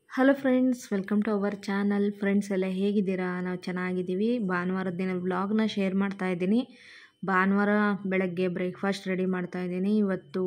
Hello friends, welcome to our channel. Friends ಎಲ್ಲ ಹೇಗಿದ್ದೀರಾ? ನಾವು ಚೆನ್ನಾಗಿದ್ದೀವಿ. ಭಾನುವಾರದ ದಿನ ವ್ಲಾಗ್ನ ಶೇರ್ ಮಾಡ್ತಾ ಇದ್ದೀನಿ. ಭಾನುವಾರ ಬೆಳಗ್ಗೆ ಬ್ರೇಕ್ಫಾಸ್ಟ್ ರೆಡಿ ಮಾಡ್ತಾ ಇದ್ದೀನಿ. ಇವತ್ತು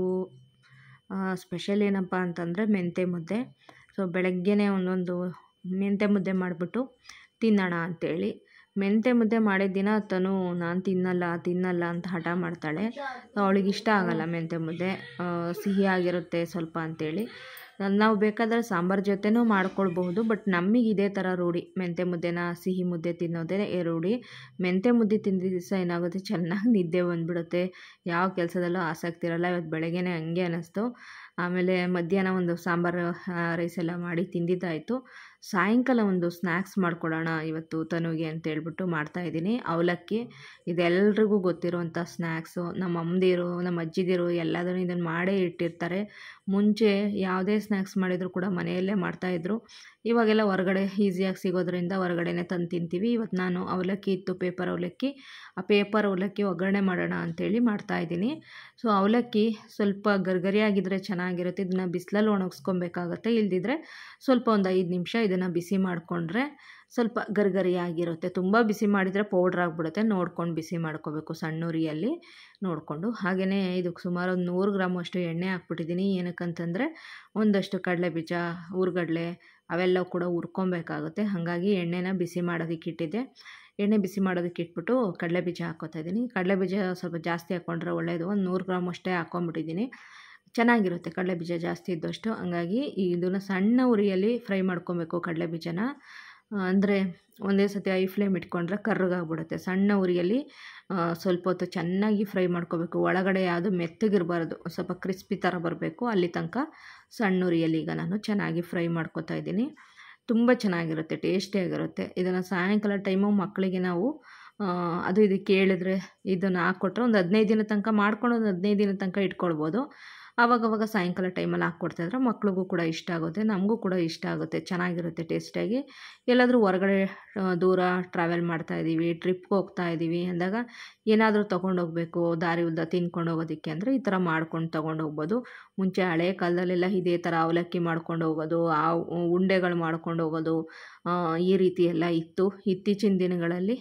ಸ್ಪೆಷಲ್ ಏನಪ್ಪ ಅಂತಂದರೆ ಮೆಂತೆ ಮುದ್ದೆ. ಸೊ ಬೆಳಗ್ಗೆನೇ ಒಂದೊಂದು ಮೆಂತೆ ಮುದ್ದೆ ಮಾಡಿಬಿಟ್ಟು ತಿನ್ನೋಣ ಅಂಥೇಳಿ. ಮೆಂತೆ ಮುದ್ದೆ ಮಾಡಿದ ದಿನ ತನು ನಾನು ತಿನ್ನಲ್ಲ ಅಂತ ಹಠ ಮಾಡ್ತಾಳೆ. ಅವಳಿಗೆ ಇಷ್ಟ ಆಗಲ್ಲ ಮೆಂತೆ ಮುದ್ದೆ, ಸಿಹಿಯಾಗಿರುತ್ತೆ ಸ್ವಲ್ಪ ಅಂಥೇಳಿ. ನಾವು ಬೇಕಾದರೆ ಸಾಂಬಾರು ಜೊತೆನೂ ಮಾಡ್ಕೊಳ್ಬಹುದು, ಬಟ್ ನಮಗೆ ಇದೇ ಥರ ರೂಢಿ. ಮೆಂತೆ ಮುದ್ದೆನ ಸಿಹಿ ಮುದ್ದೆ ತಿನ್ನೋದೇ ರೂಢಿ. ಮೆಂತೆ ಮುದ್ದೆ ತಿಂದಿದ್ದ ದಿವಸ ಏನಾಗುತ್ತೆ, ಚೆನ್ನಾಗಿ ನಿದ್ದೆ ಬಂದುಬಿಡುತ್ತೆ, ಯಾವ ಕೆಲಸದಲ್ಲೂ ಆಸಕ್ತಿ ಇರಲ್ಲ. ಇವತ್ತು ಬೆಳಗ್ಗೆನೇ ಹಂಗೆ ಅನ್ನಿಸ್ತು. ಆಮೇಲೆ ಮಧ್ಯಾಹ್ನ ಒಂದು ಸಾಂಬಾರು ರೈಸ್ ಎಲ್ಲ ಮಾಡಿ ತಿಂದಿದ್ದಾಯಿತು. ಸಾಯಂಕಾಲ ಒಂದು ಸ್ನ್ಯಾಕ್ಸ್ ಮಾಡ್ಕೊಡೋಣ ಇವತ್ತು ತನುಗೆ ಅಂತೇಳ್ಬಿಟ್ಟು ಮಾಡ್ತಾಯಿದ್ದೀನಿ. ಅವಲಕ್ಕಿ ಇದೆಲ್ರಿಗೂ ಗೊತ್ತಿರುವಂಥ ಸ್ನ್ಯಾಕ್ಸು. ನಮ್ಮ ಅಮ್ಮದಿರು, ನಮ್ಮ ಅಜ್ಜಿದಿರು ಎಲ್ಲದನ್ನು ಇದನ್ನು ಮಾಡೇ ಇಟ್ಟಿರ್ತಾರೆ. ಮುಂಚೆ ಯಾವುದೇ ಸ್ನ್ಯಾಕ್ಸ್ ಮಾಡಿದರೂ ಕೂಡ ಮನೆಯಲ್ಲೇ ಮಾಡ್ತಾಯಿದ್ರು. ಇವಾಗೆಲ್ಲ ಹೊರಗಡೆ ಈಸಿಯಾಗಿ ಸಿಗೋದ್ರಿಂದ ಹೊರಗಡೆನೇ ತಂದು ತಿಂತೀವಿ. ಇವತ್ತು ನಾನು ಅವಲಕ್ಕಿ ಇತ್ತು, ಪೇಪರ್ ಅವಲಕ್ಕಿ. ಆ ಪೇಪರ್ ಅವಲಕ್ಕಿ ಒಗ್ಗರಣೆ ಮಾಡೋಣ ಅಂಥೇಳಿ ಮಾಡ್ತಾಯಿದ್ದೀನಿ. ಸೊ ಅವಲಕ್ಕಿ ಸ್ವಲ್ಪ ಗರಿಗರಿಯಾಗಿದ್ದರೆ ಚೆನ್ನಾಗಿರುತ್ತೆ. ಇದನ್ನು ಬಿಸಿಲಲ್ಲಿ ಒಣಗಿಸ್ಕೊಬೇಕಾಗತ್ತೆ. ಇಲ್ದಿದ್ರೆ ಸ್ವಲ್ಪ ಒಂದು 5 ನಿಮಿಷ ಇದನ್ನು ಬಿಸಿ ಮಾಡಿಕೊಂಡ್ರೆ ಸ್ವಲ್ಪ ಗರಿಗರಿಯಾಗಿರುತ್ತೆ. ತುಂಬ ಬಿಸಿ ಮಾಡಿದರೆ ಪೌಡ್ರ್ ಆಗಿಬಿಡುತ್ತೆ. ನೋಡ್ಕೊಂಡು ಬಿಸಿ ಮಾಡ್ಕೋಬೇಕು, ಸಣ್ಣ ಉರಿಯಲ್ಲಿ ನೋಡಿಕೊಂಡು. ಹಾಗೆಯೇ ಇದಕ್ಕೆ ಸುಮಾರು ಒಂದು 100 ಗ್ರಾಮ್ ಅಷ್ಟು ಎಣ್ಣೆ ಹಾಕ್ಬಿಟ್ಟಿದ್ದೀನಿ. ಏನಕ್ಕಂತಂದರೆ ಒಂದಷ್ಟು ಕಡಲೆಬೀಜ, ಹುರ್ಗಡ್ಲೆ ಅವೆಲ್ಲ ಕೂಡ ಹುರ್ಕೊಬೇಕಾಗುತ್ತೆ. ಹಾಗಾಗಿ ಎಣ್ಣೆನ ಬಿಸಿ ಮಾಡೋದಕ್ಕೆ ಇಟ್ಟಿದ್ದೆ. ಎಣ್ಣೆ ಬಿಸಿ ಮಾಡೋದಕ್ಕೆ ಇಟ್ಬಿಟ್ಟು ಕಡಲೆಬೀಜ ಹಾಕ್ಕೋತಾ ಇದ್ದೀನಿ. ಕಡಲೆಬೀಜ ಸ್ವಲ್ಪ ಜಾಸ್ತಿ ಹಾಕ್ಕೊಂಡ್ರೆ ಒಳ್ಳೆಯದು. ಒಂದು 100 ಗ್ರಾಮ್ ಅಷ್ಟೇ ಹಾಕ್ಕೊಂಬಿಟ್ಟಿದ್ದೀನಿ. ಚೆನ್ನಾಗಿರುತ್ತೆ ಕಡಲೆಬೀಜ ಜಾಸ್ತಿ ಇದ್ದಷ್ಟು. ಹಂಗಾಗಿ ಇದನ್ನು ಸಣ್ಣ ಉರಿಯಲ್ಲಿ ಫ್ರೈ ಮಾಡ್ಕೊಬೇಕು ಕಡಲೆಬೀಜನ. ಅಂದರೆ ಒಂದೇ ಸತಿ ಐ ಫ್ಲೇಮ್ ಇಟ್ಕೊಂಡ್ರೆ ಕರ್ರಗಾಗ್ಬಿಡುತ್ತೆ. ಸಣ್ಣ ಉರಿಯಲ್ಲಿ ಸ್ವಲ್ಪ ಹೊತ್ತು ಚೆನ್ನಾಗಿ ಫ್ರೈ ಮಾಡ್ಕೋಬೇಕು. ಒಳಗಡೆ ಯಾವುದು ಮೆತ್ತಗಿರಬಾರ್ದು, ಸ್ವಲ್ಪ ಕ್ರಿಸ್ಪಿ ಥರ ಬರಬೇಕು. ಅಲ್ಲಿ ತನಕ ಸಣ್ಣ ಉರಿಯಲ್ಲಿ ಈಗ ನಾನು ಚೆನ್ನಾಗಿ ಫ್ರೈ ಮಾಡ್ಕೊತಾ ಇದ್ದೀನಿ. ತುಂಬ ಚೆನ್ನಾಗಿರುತ್ತೆ, ಟೇಸ್ಟಿಯಾಗಿರುತ್ತೆ. ಇದನ್ನು ಸಾಯಂಕಾಲ ಟೈಮು ಮಕ್ಕಳಿಗೆ ನಾವು ಅದು ಇದು ಕೇಳಿದ್ರೆ ಇದನ್ನು ಹಾಕ್ಕೊಟ್ರೆ ಒಂದು 15 ದಿನ ತನಕ ಮಾಡ್ಕೊಂಡು ಒಂದು 15 ದಿನ ತನಕ ಇಟ್ಕೊಳ್ಬೋದು. ಆವಾಗವಾಗ ಸಾಯಂಕಾಲ ಟೈಮಲ್ಲಿ ಹಾಕ್ಕೊಡ್ತಾಯಿದ್ರೆ ಮಕ್ಳಿಗೂ ಕೂಡ ಇಷ್ಟ ಆಗುತ್ತೆ, ನಮಗೂ ಕೂಡ ಇಷ್ಟ ಆಗುತ್ತೆ, ಚೆನ್ನಾಗಿರುತ್ತೆ ಟೇಸ್ಟಿಯಾಗಿ. ಎಲ್ಲಾದರೂ ಹೊರಗಡೆ ದೂರ ಟ್ರಾವೆಲ್ ಮಾಡ್ತಾಯಿದ್ದೀವಿ, ಟ್ರಿಪ್ಗೆ ಹೋಗ್ತಾಯಿದ್ದೀವಿ ಅಂದಾಗ ಏನಾದರೂ ತೊಗೊಂಡೋಗ್ಬೇಕು ದಾರಿ ಉದ್ದ ತಿನ್ಕೊಂಡು ಹೋಗೋದಕ್ಕೆ ಅಂದರೆ ಈ ಥರ ಮಾಡ್ಕೊಂಡು ತೊಗೊಂಡೋಗ್ಬೋದು. ಮುಂಚೆ ಹಳೆ ಕಾಲದಲ್ಲೆಲ್ಲ ಇದೇ ಥರ ಅವಲಕ್ಕಿ ಮಾಡ್ಕೊಂಡು ಹೋಗೋದು, ಆ ಉಂಡೆಗಳು ಮಾಡ್ಕೊಂಡು ಹೋಗೋದು, ಈ ರೀತಿ ಎಲ್ಲ ಇತ್ತು. ಇತ್ತೀಚಿನ ದಿನಗಳಲ್ಲಿ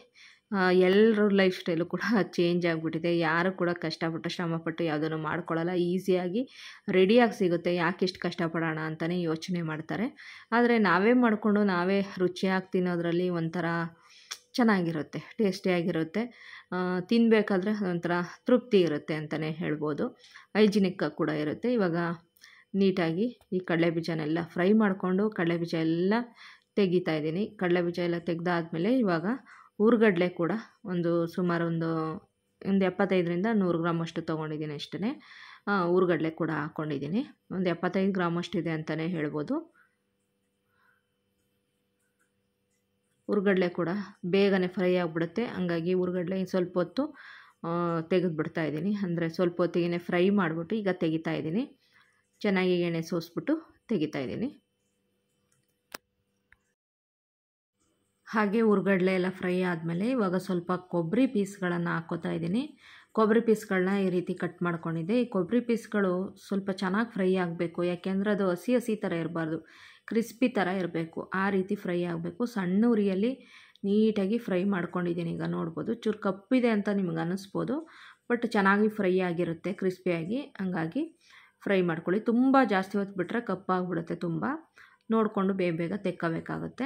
ಎಲ್ಲರ ಲೈಫ್ ಸ್ಟೈಲು ಕೂಡ ಚೇಂಜ್ ಆಗಿಬಿಟ್ಟಿದೆ. ಯಾರು ಕೂಡ ಕಷ್ಟಪಟ್ಟು ಶ್ರಮಪಟ್ಟು ಯಾವುದನ್ನು ಮಾಡ್ಕೊಳ್ಳಲ್ಲ. ಈಸಿಯಾಗಿ ರೆಡಿಯಾಗಿ ಸಿಗುತ್ತೆ, ಯಾಕೆ ಇಷ್ಟು ಕಷ್ಟಪಡೋಣ ಅಂತಲೇ ಯೋಚನೆ ಮಾಡ್ತಾರೆ. ಆದರೆ ನಾವೇ ಮಾಡಿಕೊಂಡು ನಾವೇ ರುಚಿಯಾಗಿ ತಿನ್ನೋದ್ರಲ್ಲಿ ಒಂಥರ ಚೆನ್ನಾಗಿರುತ್ತೆ, ಟೇಸ್ಟಿಯಾಗಿರುತ್ತೆ. ತಿನ್ನಬೇಕಾದ್ರೆ ಒಂಥರ ತೃಪ್ತಿ ಇರುತ್ತೆ ಅಂತಲೇ ಹೇಳ್ಬೋದು. ಹೈಜಿನಿಕ್ ಕೂಡ ಇರುತ್ತೆ. ಇವಾಗ ನೀಟಾಗಿ ಈ ಕಡಲೆಬೀಜನೆಲ್ಲ ಫ್ರೈ ಮಾಡಿಕೊಂಡು ಕಡಲೆಬೀಜ ಎಲ್ಲ ತೆಗಿತಾ ಇದ್ದೀನಿ. ಕಡಲೆಬೀಜ ಎಲ್ಲ ತೆಗೆದಾದ್ಮೇಲೆ ಇವಾಗ ಹುರ್ಗಡ್ಲೆ ಕೂಡ ಸುಮಾರು ಒಂದು 75ರಿಂದ 100 ಗ್ರಾಮ್ ಅಷ್ಟು ತೊಗೊಂಡಿದ್ದೀನಿ ಅಷ್ಟೇ. ಹುರ್ಗಡ್ಲೆ ಕೂಡ ಹಾಕ್ಕೊಂಡಿದ್ದೀನಿ. ಒಂದು 75 ಗ್ರಾಮ್ ಅಷ್ಟಿದೆ ಅಂತಲೇ ಹೇಳ್ಬೋದು. ಹುರ್ಗಡ್ಲೆ ಕೂಡ ಬೇಗನೆ ಫ್ರೈ ಆಗಿಬಿಡುತ್ತೆ. ಹಂಗಾಗಿ ಹುರ್ಗಡ್ಲೆ ಸ್ವಲ್ಪ ಹೊತ್ತು ತೆಗೆದುಬಿಡ್ತಾ ಇದ್ದೀನಿ. ಅಂದರೆ ಸ್ವಲ್ಪ ಹೊತ್ತಿಗೆ ಫ್ರೈ ಮಾಡಿಬಿಟ್ಟು ಈಗ ತೆಗಿತಾ ಇದ್ದೀನಿ. ಚೆನ್ನಾಗಿ ಎಣ್ಣೆ ಸೋಸ್ಬಿಟ್ಟು ತೆಗಿತಾ ಇದ್ದೀನಿ. ಹಾಗೆ ಹುರ್ಗಡ್ಲೆ ಎಲ್ಲ ಫ್ರೈ ಆದಮೇಲೆ ಇವಾಗ ಸ್ವಲ್ಪ ಕೊಬ್ಬರಿ ಪೀಸ್ಗಳನ್ನು ಹಾಕ್ಕೋತಾ ಇದ್ದೀನಿ. ಕೊಬ್ಬರಿ ಪೀಸ್ಗಳನ್ನ ಈ ರೀತಿ ಕಟ್ ಮಾಡ್ಕೊಂಡಿದ್ದೆ. ಈ ಕೊಬ್ಬರಿ ಪೀಸ್ಗಳು ಸ್ವಲ್ಪ ಚೆನ್ನಾಗಿ ಫ್ರೈ ಆಗಬೇಕು, ಯಾಕೆಂದರೆ ಅದು ಹಸಿ ಹಸಿ ಥರ ಇರಬಾರ್ದು, ಕ್ರಿಸ್ಪಿ ಥರ ಇರಬೇಕು. ಆ ರೀತಿ ಫ್ರೈ ಆಗಬೇಕು. ಸಣ್ಣ ಉರಿಯಲ್ಲಿ ನೀಟಾಗಿ ಫ್ರೈ ಮಾಡ್ಕೊಂಡಿದ್ದೀನಿ. ಈಗ ನೋಡ್ಬೋದು, ಚೂರು ಕಪ್ಪಿದೆ ಅಂತ ನಿಮ್ಗೆ ಅನ್ನಿಸ್ಬೋದು, ಬಟ್ ಚೆನ್ನಾಗಿ ಫ್ರೈ ಆಗಿರುತ್ತೆ ಕ್ರಿಸ್ಪಿಯಾಗಿ. ಹಂಗಾಗಿ ಫ್ರೈ ಮಾಡ್ಕೊಳ್ಳಿ. ತುಂಬ ಜಾಸ್ತಿ ಹೊತ್ತು ಬಿಟ್ಟರೆ ಕಪ್ಪಾಗಿಬಿಡುತ್ತೆ. ತುಂಬ ನೋಡಿಕೊಂಡು ಬೇಗ ತೆಕ್ಕೋಬೇಕಾಗುತ್ತೆ.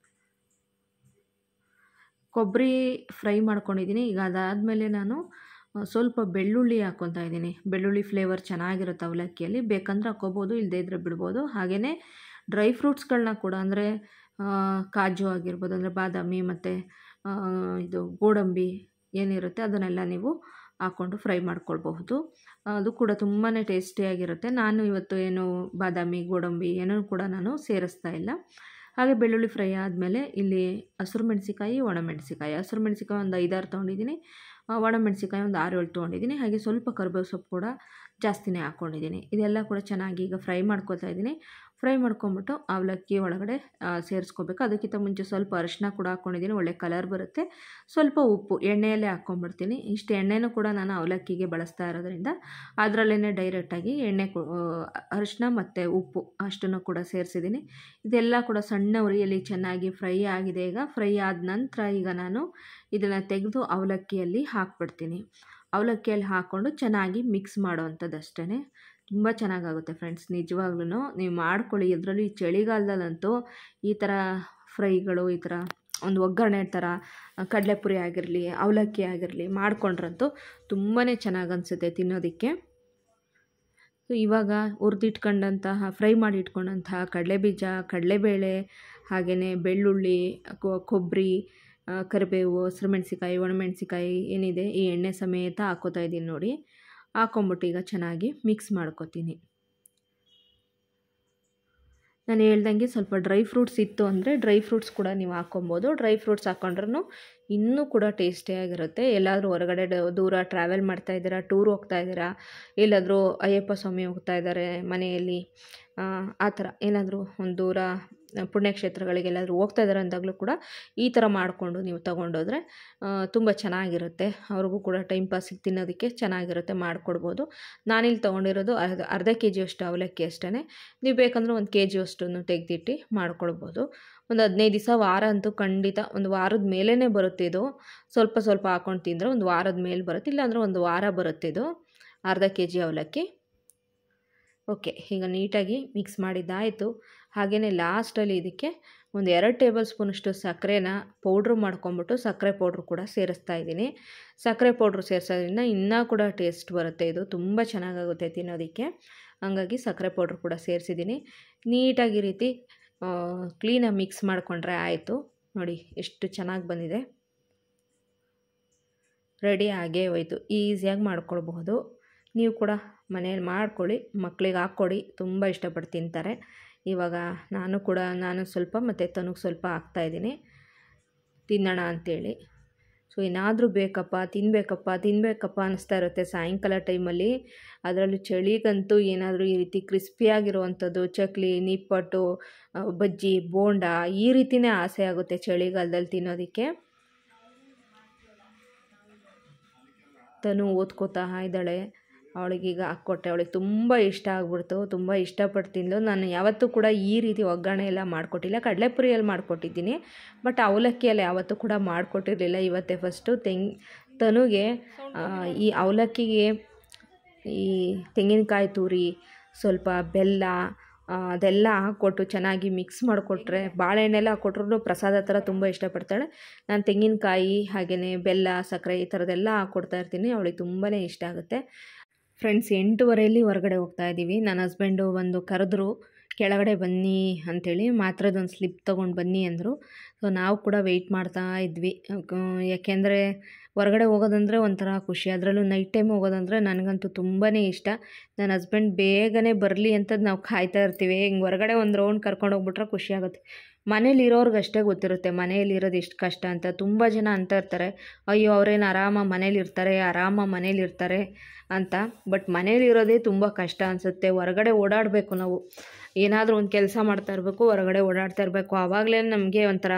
ಕೊಬ್ಬರಿ ಫ್ರೈ ಮಾಡ್ಕೊಂಡಿದ್ದೀನಿ. ಈಗ ಅದಾದಮೇಲೆ ನಾನು ಸ್ವಲ್ಪ ಬೆಳ್ಳುಳ್ಳಿ ಹಾಕ್ಕೊತಾ ಇದ್ದೀನಿ. ಬೆಳ್ಳುಳ್ಳಿ ಫ್ಲೇವರ್ ಚೆನ್ನಾಗಿರುತ್ತೆ ಅವಲಕ್ಕಿಯಲ್ಲಿ. ಬೇಕಂದ್ರೆ ಹಾಕ್ಕೋಬೋದು, ಇಲ್ಲದೇ ಇದ್ದರೆ ಬಿಡ್ಬೋದು. ಹಾಗೆಯೇ ಡ್ರೈ ಫ್ರೂಟ್ಸ್ಗಳನ್ನ ಕೂಡ, ಅಂದರೆ ಕಾಜು ಆಗಿರ್ಬೋದು, ಅಂದರೆ ಬಾದಾಮಿ ಮತ್ತು ಇದು ಗೋಡಂಬಿ ಏನಿರುತ್ತೆ ಅದನ್ನೆಲ್ಲ ನೀವು ಹಾಕ್ಕೊಂಡು ಫ್ರೈ ಮಾಡ್ಕೊಳ್ಬಹುದು. ಅದು ಕೂಡ ತುಂಬಾ ಟೇಸ್ಟಿಯಾಗಿರುತ್ತೆ. ನಾನು ಇವತ್ತು ಏನು ಬಾದಾಮಿ, ಗೋಡಂಬಿ ಏನೂ ಕೂಡ ನಾನು ಸೇರಿಸ್ತಾ ಇಲ್ಲ. ಹಾಗೆ ಬೆಳ್ಳುಳ್ಳಿ ಫ್ರೈ ಆದಮೇಲೆ ಇಲ್ಲಿ ಹಸಿರು ಮೆಣಸಿಕಾಯಿ, ಒಣಮೆಣಸಿಕಾಯಿ. ಹಸಿರು ಮೆಣಸಿಕಾಯಿ ಒಂದು 5-6 ತೊಗೊಂಡಿದ್ದೀನಿ. ಒಣಮೆಣಸಿಕಾಯಿ ಒಂದು 6-7 ತೊಗೊಂಡಿದ್ದೀನಿ. ಹಾಗೆ ಸ್ವಲ್ಪ ಕರಿಬೇವು ಸೊಪ್ಪು ಕೂಡ ಜಾಸ್ತಿನೇ ಹಾಕ್ಕೊಂಡಿದ್ದೀನಿ. ಇದೆಲ್ಲ ಕೂಡ ಚೆನ್ನಾಗಿ ಈಗ ಫ್ರೈ ಮಾಡ್ಕೊತಾ ಇದ್ದೀನಿ. ಫ್ರೈ ಮಾಡ್ಕೊಂಬಿಟ್ಟು ಅವಲಕ್ಕಿ ಒಳಗಡೆ ಸೇರಿಸ್ಕೋಬೇಕು. ಅದಕ್ಕಿಂತ ಮುಂಚೆ ಸ್ವಲ್ಪ ಅರಿಶಿನ ಕೂಡ ಹಾಕ್ಕೊಂಡಿದ್ದೀನಿ, ಒಳ್ಳೆ ಕಲರ್ ಬರುತ್ತೆ. ಸ್ವಲ್ಪ ಉಪ್ಪು ಎಣ್ಣೆಯಲ್ಲೇ ಹಾಕ್ಕೊಂಬಿಡ್ತೀನಿ. ಇಷ್ಟು ಎಣ್ಣೆನೂ ಕೂಡ ನಾನು ಅವಲಕ್ಕಿಗೆ ಬಳಸ್ತಾ ಇರೋದ್ರಿಂದ ಅದರಲ್ಲೇ ಡೈರೆಕ್ಟಾಗಿ ಅರಿಶಿನ ಮತ್ತು ಉಪ್ಪು ಅಷ್ಟನ್ನು ಕೂಡ ಸೇರಿಸಿದ್ದೀನಿ. ಇದೆಲ್ಲ ಕೂಡ ಸಣ್ಣ ಉರಿಯಲ್ಲಿ ಚೆನ್ನಾಗಿ ಫ್ರೈ ಆಗಿದೆ. ಈಗ ಫ್ರೈ ಆದ ನಂತರ ಈಗ ನಾನು ಇದನ್ನು ತೆಗೆದು ಅವಲಕ್ಕಿಯಲ್ಲಿ ಹಾಕ್ಬಿಡ್ತೀನಿ. ಅವಲಕ್ಕಿಯಲ್ಲಿ ಹಾಕ್ಕೊಂಡು ಚೆನ್ನಾಗಿ ಮಿಕ್ಸ್ ಮಾಡೋವಂಥದ್ದು ಅಷ್ಟೇ. ತುಂಬ ಚೆನ್ನಾಗಾಗುತ್ತೆ ಫ್ರೆಂಡ್ಸ್, ನಿಜವಾಗ್ಲೂ ನೀವು ಮಾಡ್ಕೊಳ್ಳಿ. ಇದರಲ್ಲಿ ಚಳಿಗಾಲದಲ್ಲಂತೂ ಈ ಥರ ಫ್ರೈಗಳು, ಈ ಥರ ಒಂದು ಒಗ್ಗರಣೆ ಥರ ಕಡಲೆಪುರಿ ಆಗಿರಲಿ, ಅವಲಕ್ಕಿ ಆಗಿರಲಿ ಮಾಡಿಕೊಂಡ್ರಂತೂ ತುಂಬಾ ಚೆನ್ನಾಗಿ ಅನಿಸುತ್ತೆ ತಿನ್ನೋದಕ್ಕೆ. ಇವಾಗ ಹುರಿದಿಟ್ಕೊಂಡಂತಹ ಫ್ರೈ ಮಾಡಿ ಇಟ್ಕೊಂಡಂತಹ ಕಡಲೆಬೀಜ, ಕಡಲೆಬೇಳೆ, ಹಾಗೆಯೇ ಬೆಳ್ಳುಳ್ಳಿ, ಕೊಬ್ಬರಿ, ಕರಿಬೇವು, ಹಸಿರುಮೆಣ್ಸಿಕಾಯಿ, ಒಣಮೆಣ್ಸಿಕಾಯಿ ಏನಿದೆ ಈ ಎಣ್ಣೆ ಸಮೇತ ಹಾಕ್ಕೋತಾ ಇದ್ದೀನಿ ನೋಡಿ. ಹಾಕ್ಕೊಂಬಿಟ್ಟು ಈಗ ಚೆನ್ನಾಗಿ ಮಿಕ್ಸ್ ಮಾಡ್ಕೊತೀನಿ. ನಾನು ಹೇಳ್ದಂಗೆ ಸ್ವಲ್ಪ ಡ್ರೈ ಫ್ರೂಟ್ಸ್ ಇತ್ತು ಅಂದರೆ ಡ್ರೈ ಫ್ರೂಟ್ಸ್ ಕೂಡ ನೀವು ಹಾಕ್ಕೊಬೋದು. ಡ್ರೈ ಫ್ರೂಟ್ಸ್ ಹಾಕ್ಕೊಂಡ್ರೂ ಇನ್ನೂ ಕೂಡ ಟೇಸ್ಟಿಯಾಗಿರುತ್ತೆ. ಎಲ್ಲಾದರೂ ಹೊರಗಡೆ ದೂರ ಟ್ರಾವೆಲ್ ಮಾಡ್ತಾ ಇದ್ದೀರಾ, ಟೂರ್ ಹೋಗ್ತಾ ಇದ್ದೀರಾ, ಎಲ್ಲಾದರೂ ಅಯ್ಯಪ್ಪ ಸ್ವಾಮಿ ಹೋಗ್ತಾ ಇದ್ದಾರೆ ಮನೆಯಲ್ಲಿ, ಆ ಥರ ಏನಾದರೂ ಒಂದು ದೂರ ಪುಣ್ಯಕ್ಷೇತ್ರಗಳಿಗೆಲ್ಲಾದರೂ ಹೋಗ್ತಾ ಇದ್ದಾರೆ ಅಂದಾಗಲೂ ಕೂಡ ಈ ಥರ ಮಾಡಿಕೊಂಡು ನೀವು ತೊಗೊಂಡೋದ್ರೆ ತುಂಬ ಚೆನ್ನಾಗಿರುತ್ತೆ. ಅವ್ರಿಗೂ ಕೂಡ ಟೈಮ್ ಪಾಸಿಗೆ ತಿನ್ನೋದಕ್ಕೆ ಚೆನ್ನಾಗಿರುತ್ತೆ, ಮಾಡಿಕೊಡ್ಬೋದು. ನಾನಿಲ್ಲಿ ತೊಗೊಂಡಿರೋದು ಅರ್ಧ KG ಅವಲಕ್ಕಿ ಅಷ್ಟೇ. ನೀವು ಬೇಕಂದ್ರೆ 1 KG ತೆಗೆದಿಟ್ಟು ಮಾಡ್ಕೊಳ್ಬೋದು. ಒಂದು 15 ದಿವಸ, ವಾರ ಅಂತೂ ಖಂಡಿತ, ಒಂದು ವಾರದ ಮೇಲೇ ಬರುತ್ತೆ ಇದು. ಸ್ವಲ್ಪ ಸ್ವಲ್ಪ ಹಾಕ್ಕೊಂಡು ತಿಂದರೆ ಒಂದು ವಾರದ ಮೇಲೆ ಬರುತ್ತೆ, ಇಲ್ಲಾಂದರೆ ಒಂದು ವಾರ ಬರುತ್ತೆ ಇದು ಅರ್ಧ KG ಅವಲಕ್ಕಿ. ಓಕೆ, ಈಗ ನೀಟಾಗಿ ಮಿಕ್ಸ್ ಮಾಡಿದ್ದಾಯಿತು. ಹಾಗೆಯೇ ಲಾಸ್ಟಲ್ಲಿ ಇದಕ್ಕೆ ಒಂದು 2 ಟೇಬಲ್ ಸ್ಪೂನಷ್ಟು ಸಕ್ಕರೆನ ಪೌಡ್ರ್ ಮಾಡ್ಕೊಂಬಿಟ್ಟು ಸಕ್ಕರೆ ಪೌಡ್ರು ಕೂಡ ಸೇರಿಸ್ತಾ ಇದ್ದೀನಿ. ಸಕ್ಕರೆ ಪೌಡ್ರು ಸೇರಿಸೋದ್ರಿಂದ ಇನ್ನೂ ಕೂಡ ಟೇಸ್ಟ್ ಬರುತ್ತೆ, ಇದು ತುಂಬ ಚೆನ್ನಾಗಾಗುತ್ತೆ ತಿನ್ನೋದಕ್ಕೆ. ಹಾಗಾಗಿ ಸಕ್ಕರೆ ಪೌಡ್ರು ಕೂಡ ಸೇರಿಸಿದ್ದೀನಿ. ನೀಟಾಗಿ ರೀತಿ ಕ್ಲೀನಾಗಿ ಮಿಕ್ಸ್ ಮಾಡಿಕೊಂಡ್ರೆ ಆಯಿತು. ನೋಡಿ ಎಷ್ಟು ಚೆನ್ನಾಗಿ ಬಂದಿದೆ, ರೆಡಿ ಆಗೇ ಹೋಯ್ತು. ಈಸಿಯಾಗಿ ಮಾಡ್ಕೊಳ್ಬಹುದು. ನೀವು ಕೂಡ ಮನೇಲಿ ಮಾಡ್ಕೊಳ್ಳಿ, ಮಕ್ಕಳಿಗೆ ಹಾಕ್ಕೊಡಿ, ತುಂಬ ಇಷ್ಟಪಟ್ಟು ತಿಂತಾರೆ. ಇವಾಗ ನಾನು ಸ್ವಲ್ಪ ಮತ್ತು ತನುಗೆ ಸ್ವಲ್ಪ ಹಾಕ್ತಾಯಿದ್ದೀನಿ ತಿನ್ನೋಣ ಅಂಥೇಳಿ. ಸೊ ಏನಾದರೂ ತಿನ್ನಬೇಕಪ್ಪ ಅನ್ನಿಸ್ತಾ ಇರುತ್ತೆ ಸಾಯಂಕಾಲ ಟೈಮಲ್ಲಿ. ಅದರಲ್ಲೂ ಚಳಿಗಂತೂ ಏನಾದರೂ ಈ ರೀತಿ ಕ್ರಿಸ್ಪಿಯಾಗಿರುವಂಥದ್ದು ಚಕ್ಲಿ, ನಿಪ್ಪಟ್ಟು, ಬಜ್ಜಿ, ಬೋಂಡ ಈ ರೀತಿಯೇ ಆಸೆ ಆಗುತ್ತೆ ಚಳಿಗಾಲದಲ್ಲಿ ತಿನ್ನೋದಕ್ಕೆ. ತನು ಓದ್ಕೋತಾ ಇದ್ದಾಳೆ, ಅವಳಿಗೀಗ ಹಾಕ್ಕೊಟ್ಟೆ. ಅವಳಿಗೆ ತುಂಬ ಇಷ್ಟ ಆಗ್ಬಿಡ್ತು, ತುಂಬ ಇಷ್ಟಪಟ್ಟು ತಿಂದು. ನಾನು ಯಾವತ್ತೂ ಕೂಡ ಈ ರೀತಿ ಒಗ್ಗರಣೆ ಎಲ್ಲ ಮಾಡಿಕೊಟ್ಟಿಲ್ಲ. ಕಡಲೆಪುರಿಯಲ್ಲಿ ಮಾಡಿಕೊಟ್ಟಿದ್ದೀನಿ, ಬಟ್ ಅವಲಕ್ಕಿಯಲ್ಲಿ ಯಾವತ್ತೂ ಕೂಡ ಮಾಡಿಕೊಟ್ಟಿರಲಿಲ್ಲ. ಇವತ್ತೇ ಫಸ್ಟು ತನುಗೆ ಈ ಅವಲಕ್ಕಿಗೆ ಈ ತೆಂಗಿನಕಾಯಿ ತುರಿ, ಸ್ವಲ್ಪ ಬೆಲ್ಲ ಅದೆಲ್ಲ ಹಾಕ್ಕೊಟ್ಟು ಚೆನ್ನಾಗಿ ಮಿಕ್ಸ್ ಮಾಡಿಕೊಟ್ರೆ, ಬಾಳೆಹಣ್ಣೆಲ್ಲ ಹಾಕ್ಕೊಟ್ರು ಪ್ರಸಾದ ಥರ ತುಂಬ ಇಷ್ಟಪಡ್ತಾಳೆ. ನಾನು ತೆಂಗಿನಕಾಯಿ ಹಾಗೆಯೇ ಬೆಲ್ಲ, ಸಕ್ಕರೆ ಈ ಥರದ್ದೆಲ್ಲ ಹಾಕ್ಕೊಡ್ತಾ ಇರ್ತೀನಿ. ಅವಳಿಗೆ ತುಂಬಾ ಇಷ್ಟ ಆಗುತ್ತೆ. ಫ್ರೆಂಡ್ಸ್, 8:15 ಹೊರಗಡೆ ಹೋಗ್ತಾ ಇದ್ದೀವಿ. ನನ್ನ ಹಸ್ಬೆಂಡು ಬಂದು ಕರೆದ್ರು, ಕೆಳಗಡೆ ಬನ್ನಿ ಅಂಥೇಳಿ, ಮಾತ್ರದೊಂದು ಸ್ಲಿಪ್ ತೊಗೊಂಡು ಬನ್ನಿ ಅಂದರು. ಸೊ ನಾವು ಕೂಡ ವೆಯ್ಟ್ ಮಾಡ್ತಾ ಇದ್ವಿ. ಯಾಕೆಂದರೆ ಹೊರಗಡೆ ಹೋಗೋದಂದರೆ ಒಂಥರ ಖುಷಿ, ಅದರಲ್ಲೂ ನೈಟ್ ಟೈಮ್ ಹೋಗೋದಂದರೆ ನನಗಂತೂ ತುಂಬಾ ಇಷ್ಟ. ನನ್ನ ಹಸ್ಬೆಂಡ್ ಬೇಗನೆ ಬರಲಿ ಅಂತದ್ದು ನಾವು ಕಾಯ್ತಾ ಇರ್ತೀವಿ. ಹಿಂಗೆ ಹೊರಗಡೆ ಒಂದು ರೌಂಡ್ ಕರ್ಕೊಂಡು ಹೋಗ್ಬಿಟ್ರೆ ಖುಷಿ ಆಗುತ್ತೆ. ಮನೇಲಿ ಇರೋರ್ಗೆ ಅಷ್ಟೇ ಗೊತ್ತಿರುತ್ತೆ ಮನೆಯಲ್ಲಿರೋದು ಎಷ್ಟು ಕಷ್ಟ ಅಂತ. ತುಂಬ ಜನ ಅಂತ ಇರ್ತಾರೆ, ಅಯ್ಯೋ ಅವರೇನು ಆರಾಮ ಮನೇಲಿರ್ತಾರೆ ಅಂತ. ಬಟ್ ಮನೇಲಿರೋದೇ ತುಂಬ ಕಷ್ಟ ಅನಿಸುತ್ತೆ. ಹೊರಗಡೆ ಓಡಾಡಬೇಕು, ನಾವು ಏನಾದರೂ ಒಂದು ಕೆಲಸ ಮಾಡ್ತಾ ಇರಬೇಕು, ಹೊರಗಡೆ ಓಡಾಡ್ತಾ ಇರಬೇಕು. ಆವಾಗಲೇ ನಮಗೆ ಒಂಥರ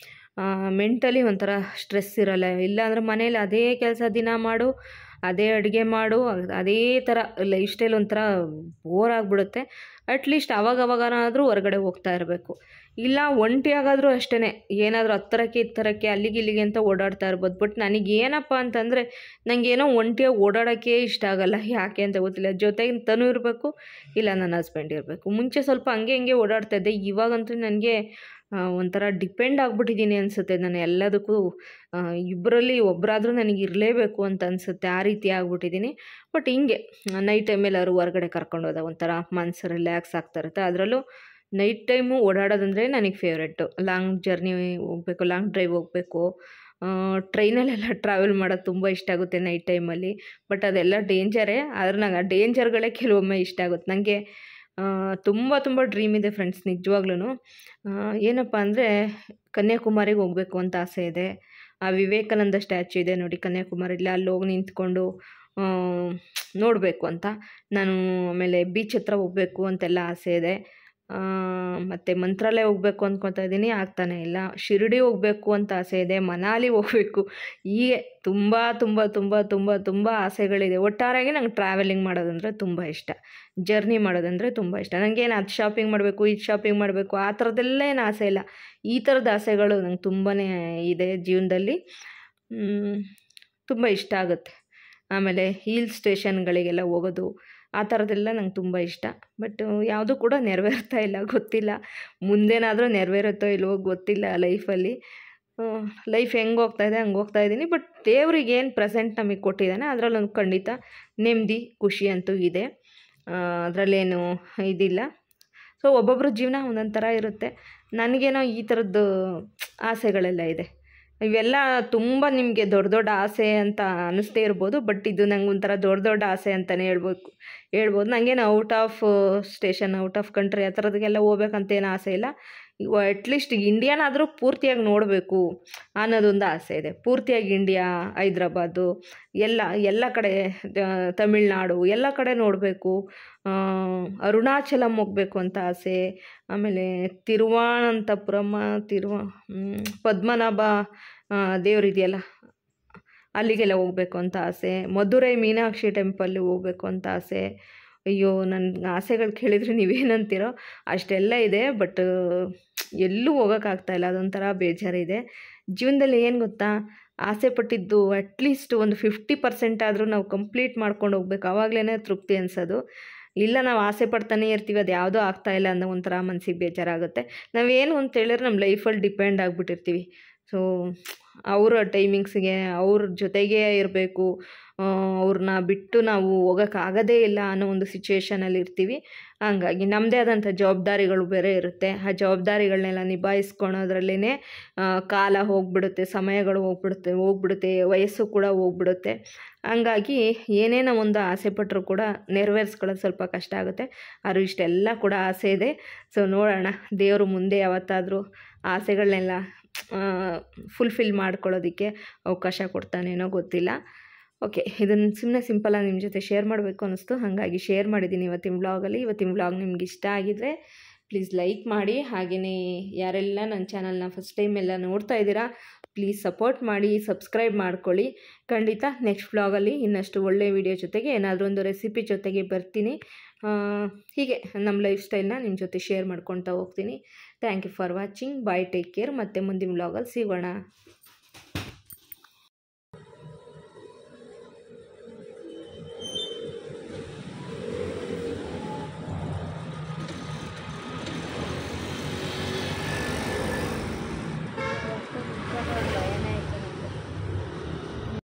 ಮೆಂಟಲಿ ಒಂಥರ ಸ್ಟ್ರೆಸ್ ಇರೋಲ್ಲ. ಇಲ್ಲಾಂದರೆ ಮನೇಲಿ ಅದೇ ಕೆಲಸ ದಿನ ಮಾಡು, ಅದೇ ಅಡುಗೆ ಮಾಡು, ಅದೇ ಥರ ಲೈಫ್ ಸ್ಟೈಲ್ ಒಂಥರ ಬೋರ್ ಆಗಿಬಿಡುತ್ತೆ. ಅಟ್ಲೀಸ್ಟ್ ಅವಾಗವಾಗನಾದರೂ ಹೊರಗಡೆ ಹೋಗ್ತಾ ಇರಬೇಕು. ಇಲ್ಲ ಒಂಟಿಯಾಗಾದರೂ ಅಷ್ಟೇ, ಏನಾದರೂ ಹತ್ತರಕ್ಕೆ ಇತ್ತರಕ್ಕೆ ಅಲ್ಲಿಗೆ ಇಲ್ಲಿಗೆ ಅಂತ ಓಡಾಡ್ತಾ ಇರ್ಬೋದು. ಬಟ್ ನನಗೇನಪ್ಪ ಅಂತಂದರೆ ನನಗೇನೋ ಒಂಟಿಯಾಗಿ ಓಡಾಡೋಕ್ಕೆ ಇಷ್ಟ ಆಗೋಲ್ಲ, ಯಾಕೆ ಅಂತ ಗೊತ್ತಿಲ್ಲ. ಜೊತೆಗೆ ತನು ಇರಬೇಕು, ಇಲ್ಲ ನನ್ನ ಹಸ್ಬೆಂಡ್ ಇರಬೇಕು. ಮುಂಚೆ ಸ್ವಲ್ಪ ಹಂಗೆ ಓಡಾಡ್ತಾ ಇದ್ದೆ, ಇವಾಗಂತೂ ನನಗೆ ಒಂಥರ ಡಿಪೆಂಡ್ ಆಗಿಬಿಟ್ಟಿದ್ದೀನಿ ಅನಿಸುತ್ತೆ. ನಾನು ಎಲ್ಲದಕ್ಕೂ ಇಬ್ಬರಲ್ಲಿ ಒಬ್ಬರಾದರೂ ನನಗೆ ಇರಲೇಬೇಕು ಅಂತ ಅನಿಸುತ್ತೆ, ಆ ರೀತಿ ಆಗ್ಬಿಟ್ಟಿದ್ದೀನಿ. ಬಟ್ ಹಿಂಗೆ ನೈಟ್ ಟೈಮಲ್ಲಿ ಅವರು ಹೊರಗಡೆ ಕರ್ಕೊಂಡು ಹೋದಾಗ ಒಂಥರ ಮನಸ್ಸು ರಿಲ್ಯಾಕ್ಸ್ ಆಗ್ತಾ ಇರುತ್ತೆ. ಅದರಲ್ಲೂ ನೈಟ್ ಟೈಮು ಓಡಾಡೋದಂದರೆ ನನಗೆ ಫೇವ್ರೆಟ್ಟು. ಲಾಂಗ್ ಜರ್ನಿ ಹೋಗಬೇಕು, ಲಾಂಗ್ ಡ್ರೈವ್ ಹೋಗಬೇಕು, ಟ್ರೈನಲ್ಲೆಲ್ಲ ಟ್ರಾವೆಲ್ ಮಾಡೋದು ತುಂಬ ಇಷ್ಟ ಆಗುತ್ತೆ ನೈಟ್ ಟೈಮಲ್ಲಿ. ಬಟ್ ಅದೆಲ್ಲ ಡೇಂಜರೇ, ಆದರೆ ನಂಗೆ ಆ ಡೇಂಜರ್ಗಳೇ ಕೆಲವೊಮ್ಮೆ ಇಷ್ಟ ಆಗುತ್ತೆ. ನನಗೆ ತುಂಬ ಡ್ರೀಮ್ ಇದೆ ಫ್ರೆಂಡ್ಸ್, ನಿಜವಾಗ್ಲೂ. ಏನಪ್ಪ ಅಂದರೆ ಕನ್ಯಾಕುಮಾರಿಗೆ ಹೋಗಬೇಕು ಅಂತ ಆಸೆ ಇದೆ. ಆ ವಿವೇಕಾನಂದ ಸ್ಟ್ಯಾಚ್ಯೂ ಇದೆ ನೋಡಿ ಕನ್ಯಾಕುಮಾರಿಲಿ, ಅಲ್ಲಿ ಹೋಗಿ ನಿಂತ್ಕೊಂಡು ನೋಡಬೇಕು ಅಂತ ನಾನು. ಆಮೇಲೆ ಬೀಚ್ ಹತ್ರ ಹೋಗಬೇಕು ಅಂತೆಲ್ಲ ಆಸೆ ಇದೆ. ಮತ್ತು ಮಂತ್ರಾಲಯ ಹೋಗಬೇಕು ಅಂದ್ಕೊತಾ ಇದ್ದೀನಿ, ಆಗ್ತಾನೆ ಇಲ್ಲ. ಶಿರ್ಡಿ ಹೋಗಬೇಕು ಅಂತ ಆಸೆ ಇದೆ, ಮನಾಲಿ ಹೋಗಬೇಕು. ಹೀಗೆ ತುಂಬ ತುಂಬ ತುಂಬ ತುಂಬ ತುಂಬ ಆಸೆಗಳಿದೆ. ಒಟ್ಟಾರೆಯಾಗಿ ನಂಗೆ ಟ್ರಾವೆಲಿಂಗ್ ಮಾಡೋದಂದರೆ ತುಂಬ ಇಷ್ಟ, ಜರ್ನಿ ಮಾಡೋದಂದರೆ ತುಂಬ ಇಷ್ಟ. ನನಗೇನು ಅದು ಶಾಪಿಂಗ್ ಮಾಡಬೇಕು, ಇದು ಶಾಪಿಂಗ್ ಮಾಡಬೇಕು ಆ ಥರದ್ದೆಲ್ಲ ಏನು ಆಸೆ ಇಲ್ಲ. ಈ ಥರದ ಆಸೆಗಳು ನಂಗೆ ತುಂಬಾ ಇದೆ ಜೀವನದಲ್ಲಿ. ತುಂಬ ಇಷ್ಟ ಆಗುತ್ತೆ. ಆಮೇಲೆ ಹಿಲ್ ಸ್ಟೇಷನ್ಗಳಿಗೆಲ್ಲ ಹೋಗೋದು ಆ ಥರದ್ದೆಲ್ಲ ನಂಗೆ ತುಂಬ ಇಷ್ಟ. ಬಟ್ ಯಾವುದೂ ಕೂಡ ನೆರವೇರ್ತಾ ಇಲ್ಲ, ಗೊತ್ತಿಲ್ಲ ಮುಂದೇನಾದರೂ ನೆರವೇರುತ್ತೋ ಇಲ್ವೋ ಗೊತ್ತಿಲ್ಲ. ಲೈಫ್ ಹೆಂಗೆ ಹೋಗ್ತಾಯಿದೆ ಹಂಗೆ ಹೋಗ್ತಾಯಿದ್ದೀನಿ. ಬಟ್ ದೇವ್ರಿಗೆ ಏನು ಪ್ರೆಸೆಂಟ್ ನಮಗೆ ಕೊಟ್ಟಿದ್ದಾನೆ ಅದರಲ್ಲೊಂದು ಖಂಡಿತ ನೆಮ್ಮದಿ ಖುಷಿ ಅಂತೂ ಇದೆ, ಅದರಲ್ಲೇನು ಇದಿಲ್ಲ. ಸೊ ಒಬ್ಬೊಬ್ಬರ ಜೀವನ ಒಂದೊಂದು ಥರ ಇರುತ್ತೆ. ನನಗೇನೋ ಈ ಥರದ್ದು ಆಸೆಗಳೆಲ್ಲ ಇದೆ. ಇವೆಲ್ಲ ತುಂಬ ನಿಮಗೆ ದೊಡ್ಡ ದೊಡ್ಡ ಆಸೆ ಅಂತ ಅನ್ನಿಸ್ತೇ ಇರ್ಬೋದು, ಬಟ್ ಇದು ನಂಗೆ ಒಂಥರ ದೊಡ್ಡ ದೊಡ್ಡ ಆಸೆ ಅಂತಲೇ ಹೇಳ್ಬೋದು. ನನಗೇನು out of station, out of country ಆ ಥರದಕ್ಕೆಲ್ಲ ಹೋಗ್ಬೇಕಂತೇನು ಆಸೆ ಇಲ್ಲ. ಅಟ್ಲೀಸ್ಟ್ ಇಂಡಿಯಾನಾದರೂ ಪೂರ್ತಿಯಾಗಿ ನೋಡಬೇಕು ಅನ್ನೋದೊಂದು ಆಸೆ ಇದೆ. ಪೂರ್ತಿಯಾಗಿ ಇಂಡಿಯಾ, ಹೈದ್ರಾಬಾದು ಎಲ್ಲ ಕಡೆ, ತಮಿಳ್ನಾಡು ಎಲ್ಲ ಕಡೆ ನೋಡಬೇಕು. ಅರುಣಾಚಲಂ ಹೋಗಬೇಕು ಅಂತ ಆಸೆ. ಆಮೇಲೆ ಪದ್ಮನಾಭ ದೇವರಿದೆಯಲ್ಲ ಅಲ್ಲಿಗೆಲ್ಲ ಹೋಗಬೇಕು ಅಂತ ಆಸೆ. ಮಧುರೈ ಮೀನಾಕ್ಷಿ ಟೆಂಪಲ್ಗೆ ಹೋಗಬೇಕು ಅಂತ ಆಸೆ. ಅಯ್ಯೋ, ನನ್ನ ಆಸೆಗಳು ಕೇಳಿದರೆ ನೀವೇನಂತೀರೋ ಅಷ್ಟೆಲ್ಲ ಇದೆ. ಬಟ್ ಎಲ್ಲೂ ಹೋಗೋಕ್ಕಾಗ್ತಾಯಿಲ್ಲ, ಅದೊಂಥರ ಬೇಜಾರಿದೆ ಜೀವನದಲ್ಲಿ. ಏನು ಗೊತ್ತಾ, ಆಸೆ ಪಟ್ಟಿದ್ದು ಅಟ್ಲೀಸ್ಟ್ ಒಂದು 50% ಆದರೂ ನಾವು ಕಂಪ್ಲೀಟ್ ಮಾಡ್ಕೊಂಡು ಹೋಗ್ಬೇಕು, ಆವಾಗಲೇ ತೃಪ್ತಿ ಅನಿಸೋದು. ಇಲ್ಲ ನಾವು ಆಸೆ ಪಡ್ತಾನೆ ಇರ್ತೀವಿ, ಅದು ಯಾವುದೂ ಆಗ್ತಾಯಿಲ್ಲ ಅನ್ನೋ ಒಂಥರ ಮನಸ್ಸಿಗೆ ಬೇಜಾರಾಗುತ್ತೆ. ನಾವೇನು ಅಂತ ಹೇಳಿದ್ರೆ ನಮ್ಮ ಲೈಫಲ್ಲಿ ಡಿಪೆಂಡ್ ಆಗಿಬಿಟ್ಟಿರ್ತೀವಿ. ಸೊ ಅವರ ಟೈಮಿಂಗ್ಸಿಗೆ ಅವ್ರ ಜೊತೆಗೇ ಇರಬೇಕು, ಅವ್ರನ್ನ ಬಿಟ್ಟು ನಾವು ಹೋಗೋಕ್ಕಾಗೋದೇ ಇಲ್ಲ ಅನ್ನೋ ಒಂದು ಸಿಚುವೇಷನಲ್ಲಿ ಇರ್ತೀವಿ. ಹಂಗಾಗಿ ನಮ್ಮದೇ ಆದಂಥ ಜವಾಬ್ದಾರಿಗಳು ಬೇರೆ ಇರುತ್ತೆ. ಆ ಜವಾಬ್ದಾರಿಗಳನ್ನೆಲ್ಲ ನಿಭಾಯಿಸ್ಕೊಳೋದ್ರಲ್ಲೇ ಕಾಲ ಹೋಗ್ಬಿಡುತ್ತೆ, ಸಮಯಗಳು ಹೋಗ್ಬಿಡುತ್ತೆ, ವಯಸ್ಸು ಕೂಡ ಹೋಗ್ಬಿಡುತ್ತೆ. ಹಂಗಾಗಿ ಏನೇನೋ ಒಂದು ಆಸೆ ಪಟ್ಟರೂ ಕೂಡ ನೆರವೇರಿಸ್ಕೊಳ್ಳೋದು ಸ್ವಲ್ಪ ಕಷ್ಟ ಆಗುತ್ತೆ. ಆದರೂ ಇಷ್ಟೆಲ್ಲ ಕೂಡ ಆಸೆ ಇದೆ. ಸೊ ನೋಡೋಣ, ದೇವರು ಮುಂದೆ ಯಾವತ್ತಾದರೂ ಆಸೆಗಳನ್ನೆಲ್ಲ ಫುಲ್ಫಿಲ್ ಮಾಡ್ಕೊಳ್ಳೋದಕ್ಕೆ ಅವಕಾಶ ಕೊಡ್ತಾನೇನೋ ಗೊತ್ತಿಲ್ಲ. ಓಕೆ, ಇದನ್ನು ಸುಮ್ಮನೆ ಸಿಂಪಲಾಗಿ ನಿಮ್ಮ ಜೊತೆ ಶೇರ್ ಮಾಡಬೇಕು ಅನ್ನಿಸ್ತು, ಹಾಗಾಗಿ ಶೇರ್ ಮಾಡಿದ್ದೀನಿ ಇವತ್ತಿನ ವ್ಲಾಗಲ್ಲಿ. ಇವತ್ತಿನ ವ್ಲಾಗ್ ನಿಮ್ಗೆ ಇಷ್ಟ ಆಗಿದರೆ ಪ್ಲೀಸ್ ಲೈಕ್ ಮಾಡಿ. ಹಾಗೆಯೇ ಯಾರೆಲ್ಲ ನನ್ನ ಚಾನಲ್ನ ಫಸ್ಟ್ ಟೈಮ್ ಎಲ್ಲ ನೋಡ್ತಾ ಇದ್ದೀರಾ ಪ್ಲೀಸ್ ಸಪೋರ್ಟ್ ಮಾಡಿ, ಸಬ್ಸ್ಕ್ರೈಬ್ ಮಾಡ್ಕೊಳ್ಳಿ. ಖಂಡಿತ ನೆಕ್ಸ್ಟ್ ವ್ಲಾಗಲ್ಲಿ ಇನ್ನಷ್ಟು ಒಳ್ಳೆಯ ವಿಡಿಯೋ ಜೊತೆಗೆ ಏನಾದರೂ ಒಂದು ರೆಸಿಪಿ ಜೊತೆಗೆ ಬರ್ತೀನಿ. ಹೀಗೆ ನಮ್ಮ ಲೈಫ್ ಸ್ಟೈಲ್ನ ನಿಮ್ಮ ಜೊತೆ ಶೇರ್ ಮಾಡ್ಕೊತಾ ಹೋಗ್ತೀನಿ. Thank you for watching. Bye, take care. ಮತ್ತೆ ಮುಂದಿನ ವ್ಲಾಗಲ್ಲಿ ಸಿಗೋಣ.